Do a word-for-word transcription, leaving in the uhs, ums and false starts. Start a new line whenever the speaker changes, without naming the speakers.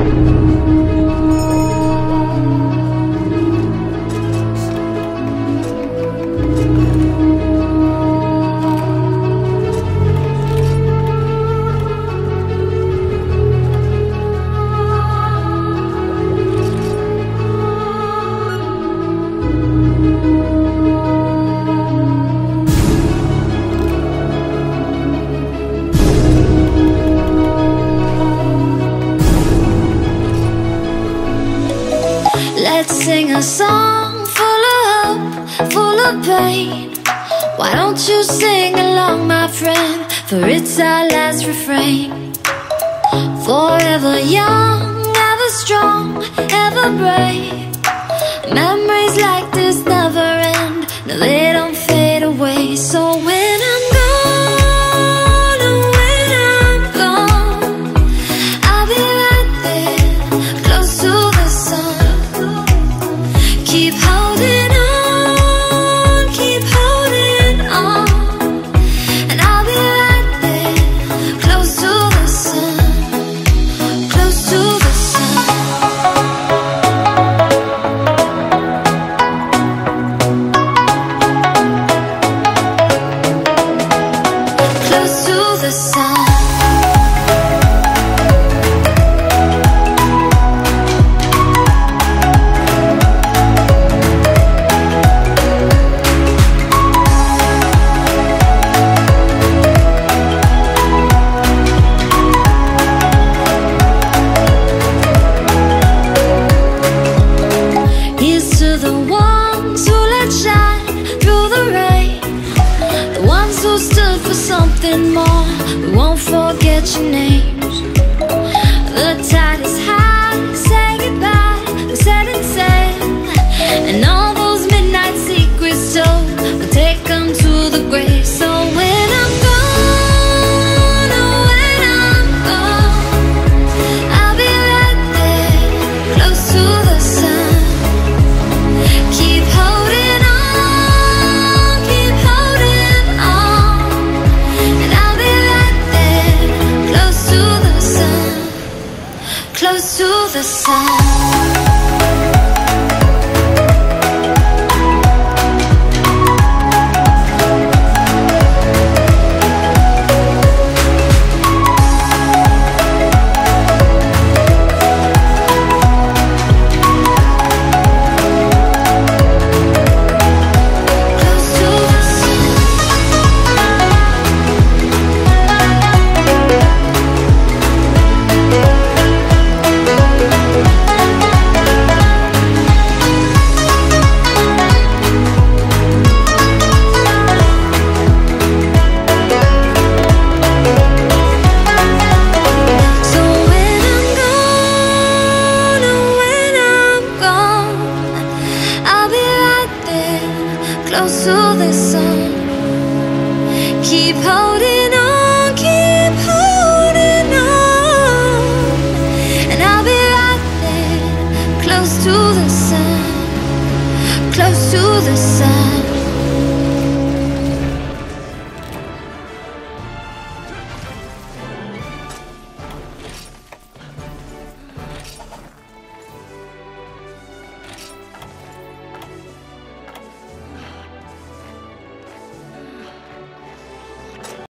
Let's sing a song full of hope, full of pain. Why don't you sing along, my friend, for it's our last refrain. Forever young, ever strong, ever brave. Memories like this never end, no, they don't fade away. So when I'm gone, oh, when I'm gone, I'll be right there, close to the sun. Keep holding on, keep holding on, and I'll be right there, close to the sun, close to the sun. Close to the sun. Here's to the ones who let shine through the rain, the ones who stood for something more. We won't forget your names. The tide is high, say goodbye, we set and sail, and all those midnight secrets told, we'll take them to the grave. So when I'm gone, oh, when I'm gone, I'll be right there, close to the sun. Keep holding on, keep holding on, and I'll be right there, close to the sun, close to the sun. So when I'm gone, oh, when I'm gone, I'll be right there, close to the sun. Keep holding on, keep holding on, and I'll be right there, close to the sun, close to the sun.